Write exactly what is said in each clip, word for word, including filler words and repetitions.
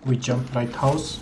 We jump lighthouse.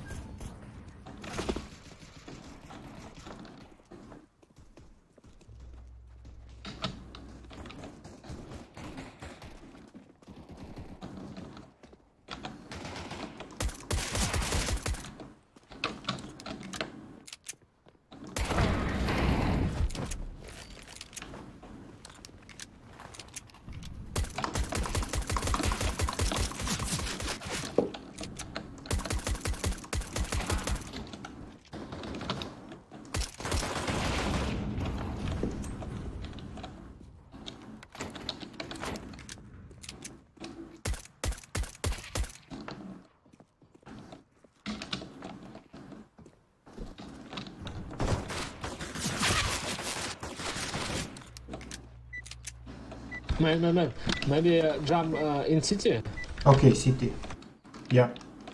Man, man, man. Maybe uh, jump uh, in city. Okay, city. Yeah.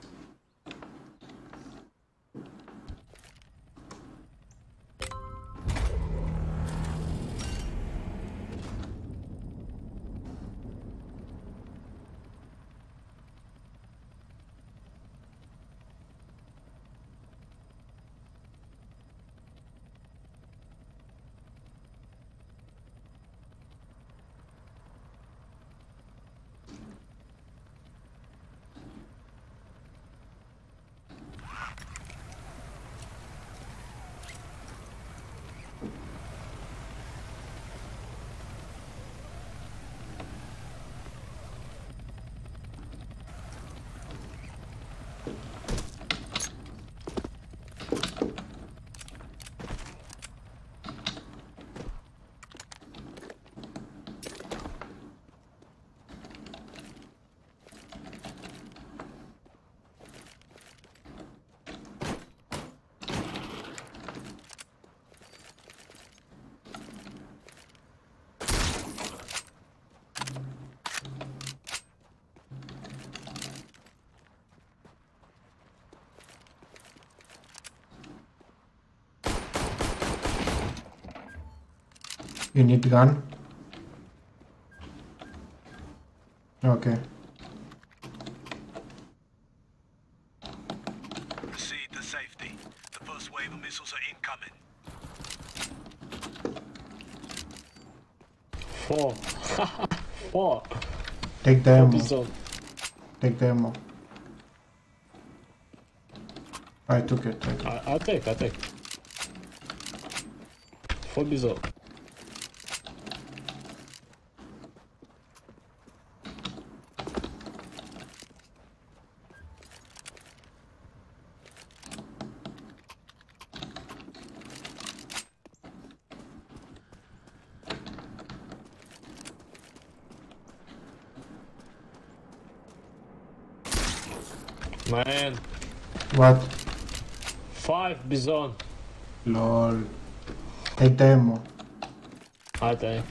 You need gun? Okay. Proceed to safety. The first wave of missiles are incoming. Four. Four. Take the ammo. Zone. Take the ammo. I took it. I took it. I, I'll take, I'll take. Four bizarre. Man, What? five bison. Lol. Take the ammo. I take.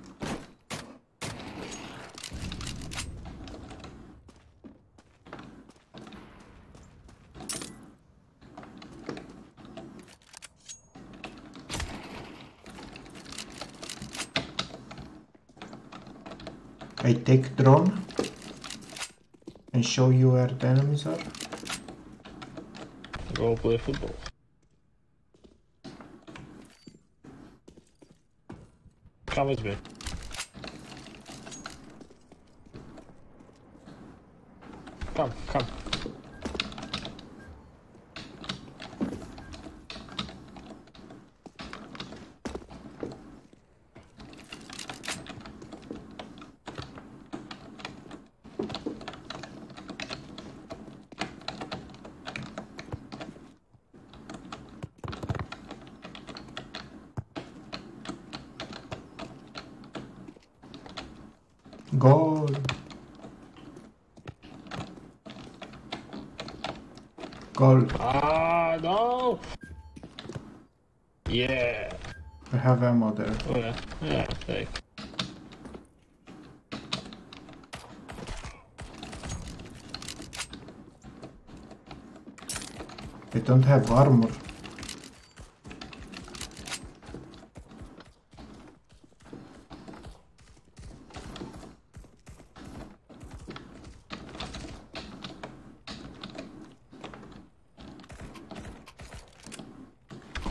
I take drone and show you where the enemies are. Go play football. Come with me. Come, come. Goal. Goal. Ah, no! Yeah. I have ammo there. Oh, yeah. Yeah, take. I don't have armor.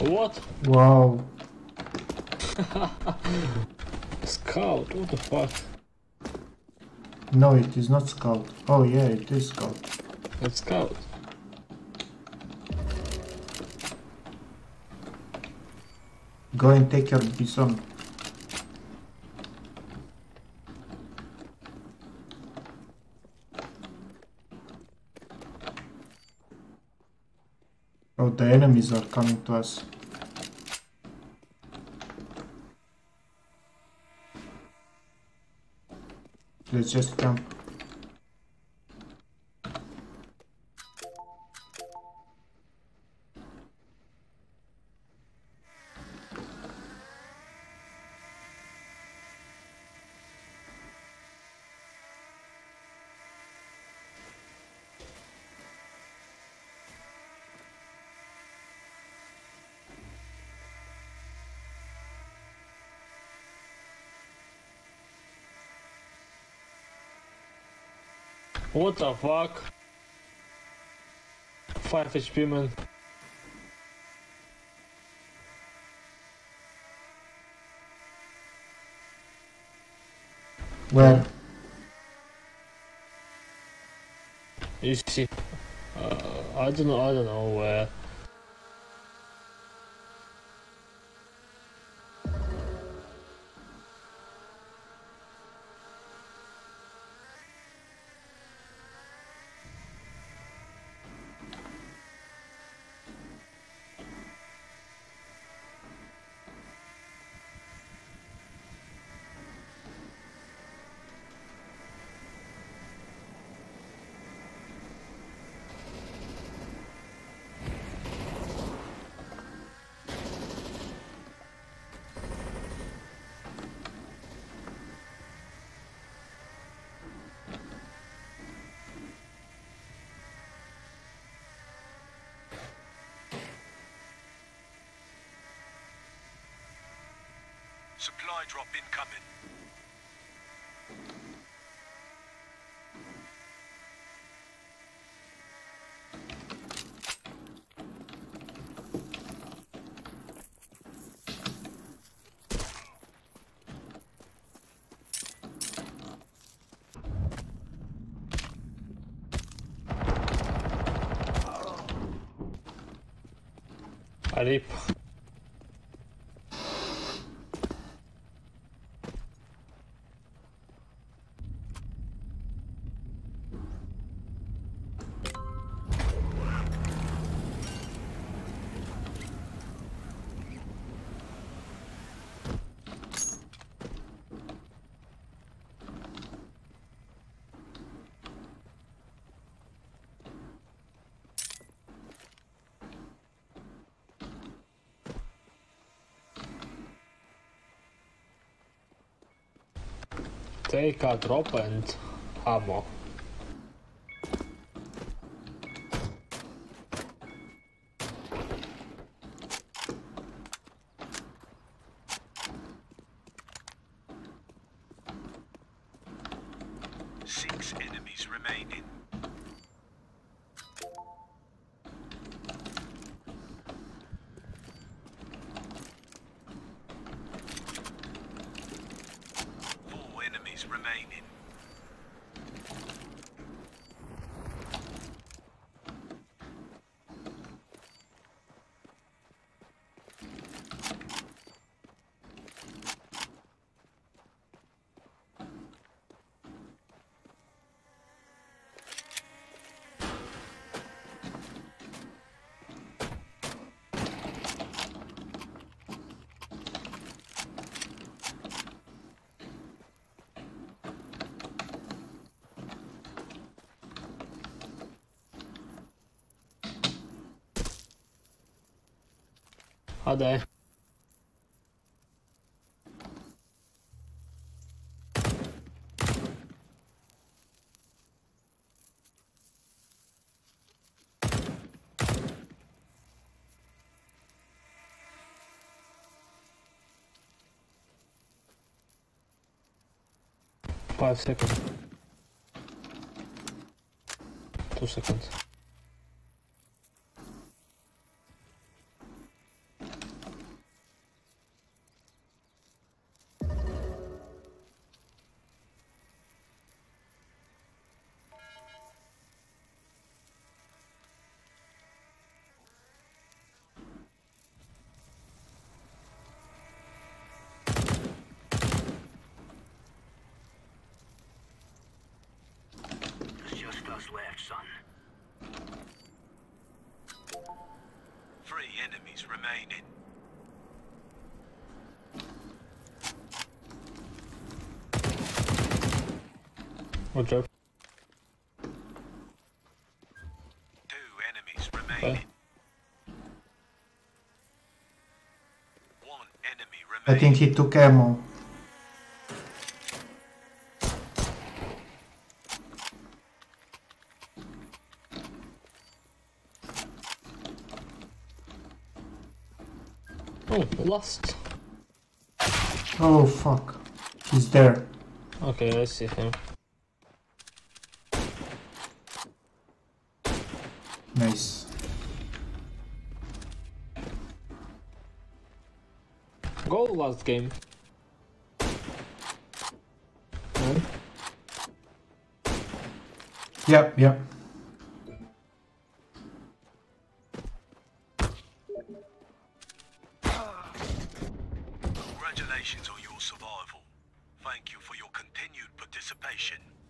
What? Wow. Scout, what the fuck? No, it is not scout. Oh yeah, it is scout. It's scout. Go and take your bison. Oh, the enemies are coming to us. Let's just camp. What the fuck? five H P, man. Where? You see, uh, I don't know, I don't know where. Supply drop incoming. I rip. Take a drop and ammo. Six enemies remaining. Four enemies remaining. Are they? Five seconds. Two seconds. son. Three enemies remaining. Good job. Two enemies remaining. Okay. One enemy I think remaining. he took ammo. Oh, lost. Oh fuck. He's there. Okay, I see him. Nice. Goal last game. No? Yep, yep. Congratulations on your survival. Thank you for your continued participation.